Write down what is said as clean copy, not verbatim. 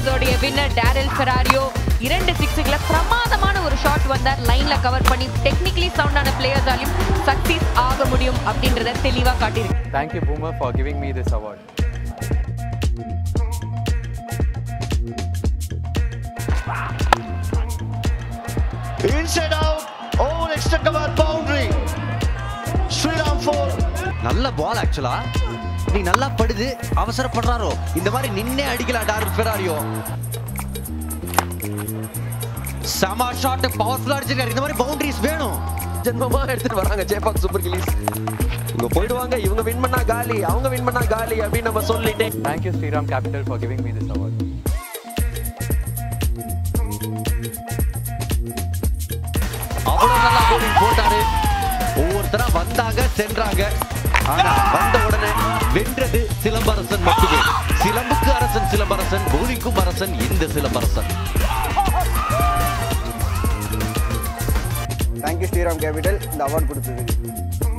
ஓடைய winner Daryl Ferrario 2 சிக்ஸ்களை பிரமாதமான ஒரு ஷாட் வந்தார். லைன்ல கவர் பண்ணி டெக்னிக்கலி சவுண்டான பிளேயர்ஸாலையும் சக்சஸ் ஆக முடியும் அப்படின்றத தெளிவா காட்டியிருக்கு. Thank you Boomer for giving me this award. Inside out, over extra cover boundary. Sriram 4. நல்ல பால் ஆக்சுவலா. நீ நல்லா படுது அவசரப்படுறாரோ இந்த மாதிரி நின்னே அடிக்கலாம் டார்க் ஃபெராரியோ. சமா ஷாட் பவர்ஃபுல்லா அடிச்சிருக்காரு. இந்த மாதிரி பவுண்டரிஸ் வேணும். ஜென்மமா எடுத்துட்டு வராங்க ஜெயபாக் சூப்பர் கில்லிஸ். இவங்க போயிடுவாங்க, இவங்க வின் பண்ணா காலி, அவங்க வின் பண்ணா காலி அப்படின்னு நம்ம சொல்லிட்டே. Thank you Sriram Capital for giving me this award. அவ்வளவு நல்லா bowling போட்டாரு. ஒவ்வொருத்தரா வந்தாங்க சென்றாங்க. ஆனா வந்த உடனே வென்றது சிலம்பரசன் மட்டுமே. சிலம்புக்கு அரசன் சிலம்பரசன், bowlingக்கும் அரசன் இந்த Silambarasan. Thank you Sriram Capital இந்த அவார்ட் கொடுத்ததுக்கு.